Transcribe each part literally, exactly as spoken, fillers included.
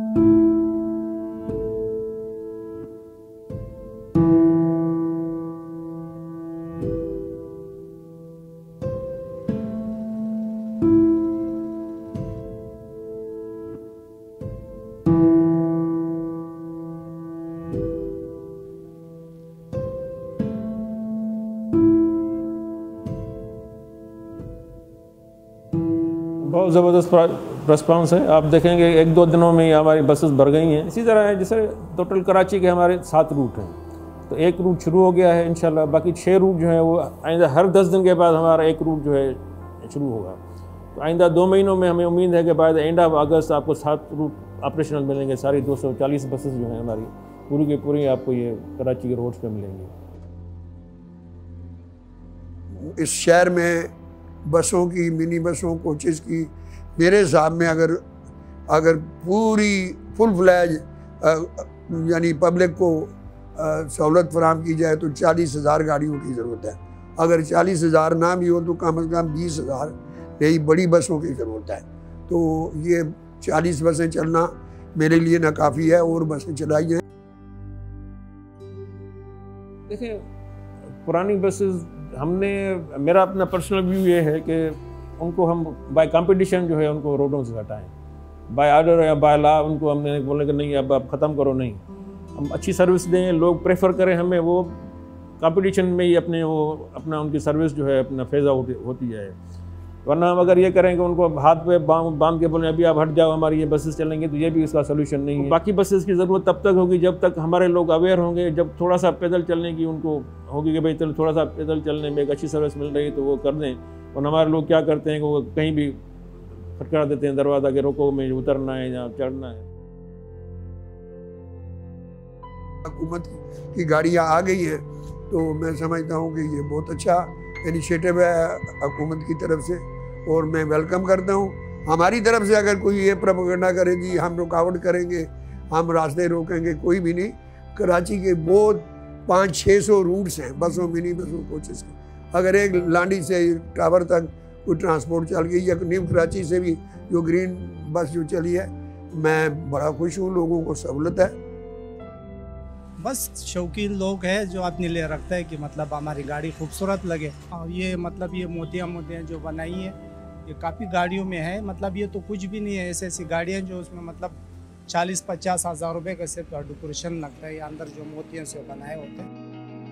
बहुत ज़बरदस्त रिस्पॉन्स है। आप देखेंगे एक दो दिनों में ही हमारी बसेस भर गई हैं। इसी तरह है जैसे टोटल कराची के हमारे सात रूट हैं, तो एक रूट शुरू हो गया है इंशाल्लाह, बाकी छः रूट जो है वो आइंदा हर दस दिन के बाद हमारा एक रूट जो है शुरू होगा। तो आइंदा दो महीनों में हमें उम्मीद है कि बाद एंड ऑफ अगस्त आपको सात रूट ऑपरेशनल मिलेंगे। सारी दो सौ चालीस बसेस जो हैं हमारी पूरी की पूरी आपको ये कराची के रोड्स पर मिलेंगी। इस शहर में बसों की, मिनी बसों, कोचेज़ की मेरे हिसाब में अगर अगर पूरी फुल फ्लैज यानी पब्लिक को सहूलत फराहम की जाए तो चालीस हज़ार गाड़ियों की ज़रूरत है। अगर चालीस हज़ार ना भी हो तो कम अज़ कम बीस हज़ार नई बड़ी बसों की ज़रूरत है। तो ये चालीस बसें चलना मेरे लिए नाकाफ़ी है, और बसें चलाई जाएँ। देखिए पुरानी बसेस हमने, मेरा अपना पर्सनल व्यू ये है कि उनको हम बाय कंपटीशन जो है उनको रोडों से हटाएं, बाय ऑर्डर या बाय लॉ उनको हमने बोले कि नहीं अब आप ख़त्म करो, नहीं, हम अच्छी सर्विस दें, लोग प्रेफर करें हमें, वो कंपटीशन में ही अपने वो अपना उनकी सर्विस जो है अपना फेज़ आउट होती जाए। वरना हम अगर ये करें कि उनको हाथ पे बांध के बोलें अभी आप हट जाओ हमारी ये बसेस चलेंगे, तो ये भी इसका सोल्यूशन नहीं है। बाकी बसेस की ज़रूरत तब तक होगी जब तक हमारे लोग अवेयर होंगे, जब थोड़ा सा पैदल चलने की उनको होगी कि भाई चलो थोड़ा सा पैदल चलने में एक अच्छी सर्विस मिल रही है तो वो कर दें। और हमारे लोग क्या करते हैं कि वो कहीं भी खटखटा देते हैं दरवाज़ा के, रोको में उतरना है या चढ़ना है। हुकूमत की गाड़ियाँ आ गई हैं तो मैं समझता हूँ कि ये बहुत अच्छा इनिशिएटिव है हुकूमत की तरफ से, और मैं वेलकम करता हूँ। हमारी तरफ से अगर कोई ये प्रोपेगेंडा करे जी हम रुकावट करेंगे, हम रास्ते रोकेंगे, कोई भी नहीं। कराची के बहुत पाँच छः सौ रूट्स हैं बसों, मिनी बसों, कोचेस के। अगर एक लांडी से टावर तक कोई ट्रांसपोर्ट चल गई, या न्यू कराची से भी जो ग्रीन बस जो चली है, मैं बड़ा खुश हूँ, लोगों को सहूलत है। बस शौकीन लोग हैं जो अपने लिए रखते हैं कि मतलब हमारी गाड़ी खूबसूरत लगे। और ये मतलब ये मोतियाँ मोतियाँ जो बनाई है ये काफ़ी गाड़ियों में है, मतलब ये तो कुछ भी नहीं है। ऐसी ऐसी गाड़ियाँ जो उसमें मतलब चालीस पचास हज़ार रुपये का सिर्फ डेकोरेशन लगता है, ये अंदर जो मोतियों से बनाए होते हैं।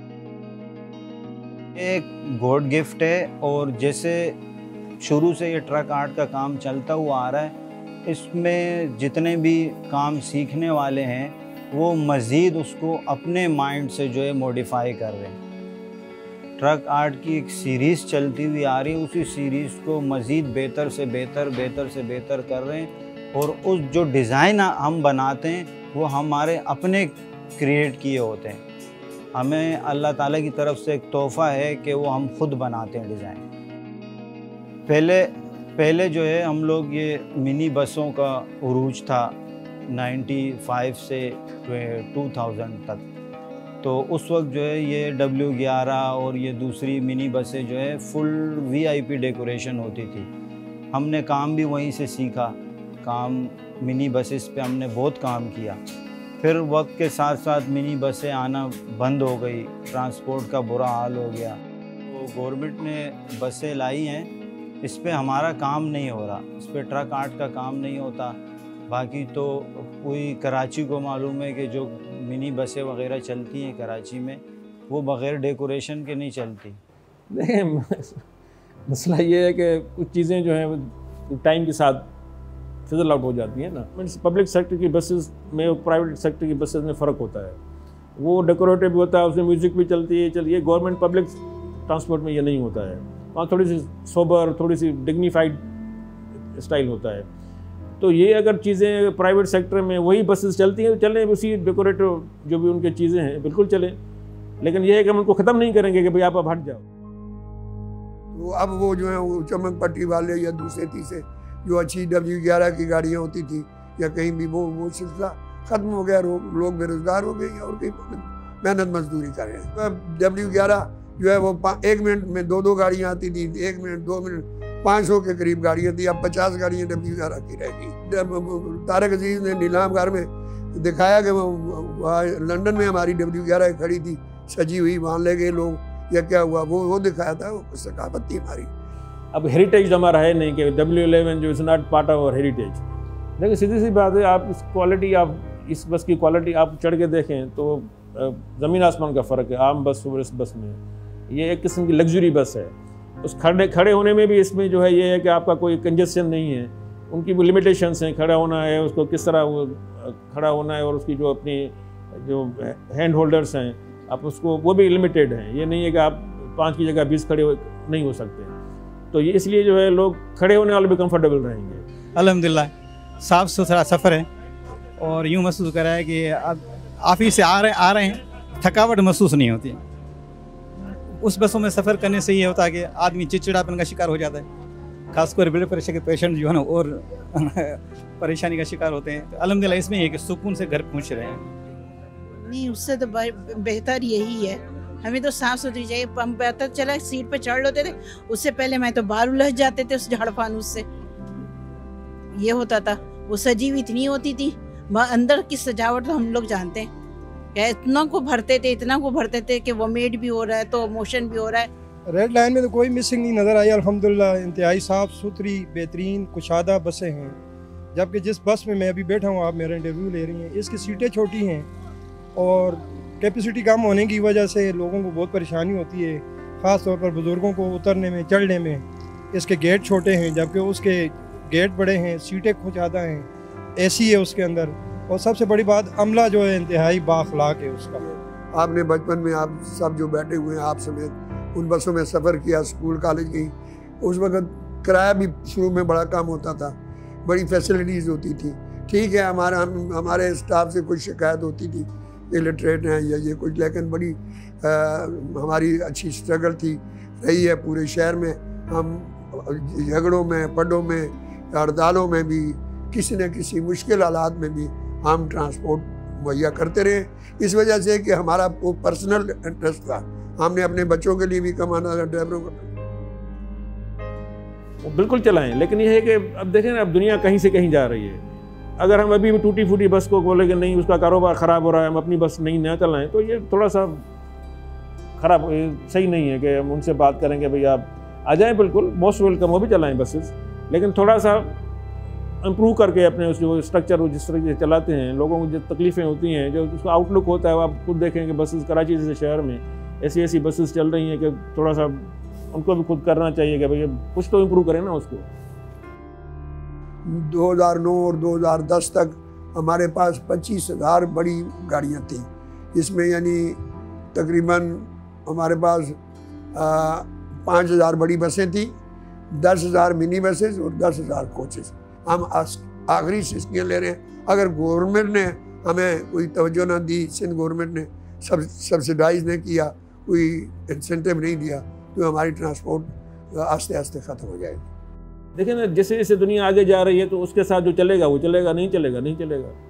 एक गॉड गिफ्ट है, और जैसे शुरू से ये ट्रक आर्ट का काम चलता हुआ आ रहा है, इसमें जितने भी काम सीखने वाले हैं वो मज़ीद उसको अपने माइंड से जो है मॉडिफाई कर रहे हैं। ट्रक आर्ट की एक सीरीज़ चलती हुई आ रही है, उसी सीरीज़ को मज़ीद बेहतर से बेहतर बेहतर से बेहतर कर रहे हैं, और उस जो डिज़ाइन हम बनाते हैं वो हमारे अपने क्रिएट किए होते हैं। हमें अल्लाह ताला की तरफ से एक तोहफ़ा है कि वो हम खुद बनाते हैं डिज़ाइन। पहले पहले जो है हम लोग ये मिनी बसों का उरूज था पचानवे से दो हज़ार तक, तो उस वक्त जो है ये डब्ल्यू ग्यारह और ये दूसरी मिनी बसें जो है फुल वीआईपी डेकोरेशन होती थी। हमने काम भी वहीं से सीखा, काम मिनी बसेस पे हमने बहुत काम किया। फिर वक्त के साथ साथ मिनी बसें आना बंद हो गई, ट्रांसपोर्ट का बुरा हाल हो गया। तो गवर्नमेंट ने बसें लाई हैं, इस पे हमारा काम नहीं हो रहा, इस पे ट्रक आर्ट का काम नहीं होता। बाकी तो पूरी कराची को मालूम है कि जो मिनी बसें वगैरह चलती हैं कराची में वो बग़ैर डेकोरेशन के नहीं चलती। देखिए मसला ये है कि कुछ चीज़ें जो हैं टाइम के साथ फिजल आउट हो जाती हैं ना। पब्लिक सेक्टर की बसेस में और प्राइवेट सेक्टर की बसेस में फ़र्क होता है, वो डेकोरेटिव भी होता है, उसमें म्यूज़िक भी चलती है। चलिए गवर्नमेंट पब्लिक ट्रांसपोर्ट में ये नहीं होता है, वहाँ थोड़ी सी सोबर, थोड़ी सी डिग्निफाइड स्टाइल होता है। तो ये अगर चीज़ें प्राइवेट सेक्टर में वही बसेस चलती हैं तो चलें, उसी डेकोरेटिव जो भी उनके चीज़ें हैं बिल्कुल चलें, लेकिन ये है कि हम उनको ख़त्म नहीं करेंगे कि भाई आप अब हट जाओ। तो अब वो जो है वो चमक पट्टी वाले या दूसरे तीसरे जो अच्छी डब्ल्यू ग्यारह की गाड़ियाँ होती थी या कहीं भी, वो वो सिलसिला ख़त्म हो गया। लोग बेरोज़गार हो गए और कहीं मेहनत मजदूरी कर रहे हैं। तो डब्ल्यू ग्यारह जो है वो एक मिनट में दो दो गाड़ियाँ आती थी, एक मिनट दो मिनट पाँच सौ के करीब गाड़ियाँ थी, अब पचास गाड़ियाँ डब्ल्यू ग्यारह की रह गई। तारक अजीज ने नीलाम घर में दिखाया कि वो वहाँ लंदन में हमारी डब्ल्यू ग्यारह खड़ी थी सजी हुई, वहाँ ले गए लोग या क्या हुआ, वो वो दिखाया था, वो सकाफत थी हमारी। अब हेरिटेज हमारा है नहीं कि डब्ल्यू इलेवन जो is not part of heritage. देखिए सीधी सी बात है, आप इस क्वालिटी आप इस बस की क्वालिटी आप चढ़ के देखें तो ज़मीन आसमान का फ़र्क है आम बस और इस बस में। ये एक किस्म की लग्जरी बस है। उस खड़े खड़े होने में भी इसमें जो है ये है कि आपका कोई कंजेशन नहीं है, उनकी वो लिमिटेशंस हैं। खड़ा होना है, उसको किस तरह वो खड़ा होना है, और उसकी जो अपनी जो हैंड होल्डर्स हैं आप उसको वो भी लिमिटेड हैं। ये नहीं है कि आप पाँच की जगह बीस खड़े हो, नहीं हो सकते। तो ये इसलिए जो है लोग खड़े होने वाले भी कंफर्टेबल रहेंगे। अल्हम्दुलिल्लाह साफ़ सुथरा सफ़र है और यूँ महसूस कर रहा है कि अब ऑफिस से आ रहे आ रहे हैं, थकावट महसूस नहीं होती। उस बसों में सफ़र करने से ये होता है कि आदमी चिड़चिड़ापन का शिकार हो जाता है, खासकर ब्लड प्रेशर के पेशेंट जो है ना और परेशानी का शिकार होते हैं। तो अल्हम्दुलिल्लाह इसमें ये कि सुकून से घर पहुँच रहे हैं। नहीं, उससे तो बेहतर यही है, हमें तो साफ सुथरी चाहिए। हम पता चला सीट पे चढ़ लेते थे, उससे पहले मैं तो बाहर उलझ जाते थे उस झाड़ फानूस से। ये होता था, वो सजी हुई इतनी होती थी, अंदर की सजावट तो हम लोग जानते हैं क्या, इतना को भरते थे इतना को भरते थे कि वोमिट भी हो रहा है तो मोशन भी हो रहा है। रेड लाइन में तो कोई मिसिंग नहीं नज़र आई अल्हम्दुलिल्लाह। इंतहाई साफ़ सुथरी बेहतरीन कुशादा बसें हैं। जबकि जिस बस में मैं अभी बैठा हूँ, आप मेरा इंटरव्यू ले रही हैं, इसकी सीटें छोटी हैं और कैपेसिटी कम होने की वजह से लोगों को बहुत परेशानी होती है, ख़ास तौर पर बुज़ुर्गों को उतरने में चढ़ने में। इसके गेट छोटे हैं जबकि उसके गेट बड़े हैं, सीटें कुछ ज़्यादा हैं, एसी है उसके अंदर, और सबसे बड़ी बात अमला जो है इंतहाई बाखलाक है उसका। आपने बचपन में आप सब जो बैठे हुए हैं आप समेत उन बसों में सफ़र किया, स्कूल कॉलेज की, उस वक़्त किराया भी शुरू में बड़ा कम होता था, बड़ी फैसिलिटीज़ होती थी। ठीक है, हमारा हम हमारे स्टाफ से कुछ शिकायत होती थी, इलिटरेट हैं या ये कुछ, लेकिन बड़ी आ, हमारी अच्छी स्ट्रगल थी रही है पूरे शहर में। हम झगड़ों में, पड़ों में, हड़तालों में भी, किसी न किसी मुश्किल हालात में भी हम ट्रांसपोर्ट मुहैया करते रहे। इस वजह से कि हमारा वो पर्सनल इंटरेस्ट था, हमने अपने बच्चों के लिए भी कमाना था, ड्राइवरों को वो बिल्कुल चलाएं। लेकिन ये है कि अब देखें ना, अब दुनिया कहीं से कहीं जा रही है। अगर हम अभी भी टूटी फूटी बस को बोले कि नहीं उसका कारोबार ख़राब हो रहा है, हम अपनी बस नहीं ना चलाएं, तो ये थोड़ा सा ख़राब सही नहीं है कि हम उनसे बात करेंगे भाई आप आ जाएं, बिल्कुल मोस्ट वेलकम, वो भी चलाएं बसेस, लेकिन थोड़ा सा इम्प्रूव करके अपने उस जो स्ट्रक्चर जिस तरह से चलाते हैं, लोगों को जो तकलीफ़ें होती हैं, जो उसका आउटलुक होता है, आप खुद देखें कि बसेस कराची जैसे शहर में ऐसी ऐसी बसेस चल रही हैं कि थोड़ा सा उनको भी खुद करना चाहिए कि भाई कुछ तो इम्प्रूव करें ना उसको। दो हज़ार नौ और दो हज़ार दस तक हमारे पास पच्चीस हज़ार बड़ी गाड़ियाँ थीं, इसमें यानी तकरीबन हमारे पास पाँच हज़ार बड़ी बसें थीं, दस हज़ार मिनी बसेस और दस हज़ार कोचेस। हम आखिरी सिस्कियाँ ले रहे हैं। अगर गवर्नमेंट ने हमें कोई तवज्जो ना दी, सिंध गवर्नमेंट ने सब सब्सिडाइज नहीं किया, कोई इंसेंटिव नहीं दिया, तो हमारी ट्रांसपोर्ट आस्ते आस्ते ख़त्म हो जाएगी। देखिए ना, जैसे जैसे दुनिया आगे जा रही है तो उसके साथ जो चलेगा वो चलेगा, नहीं चलेगा नहीं चलेगा।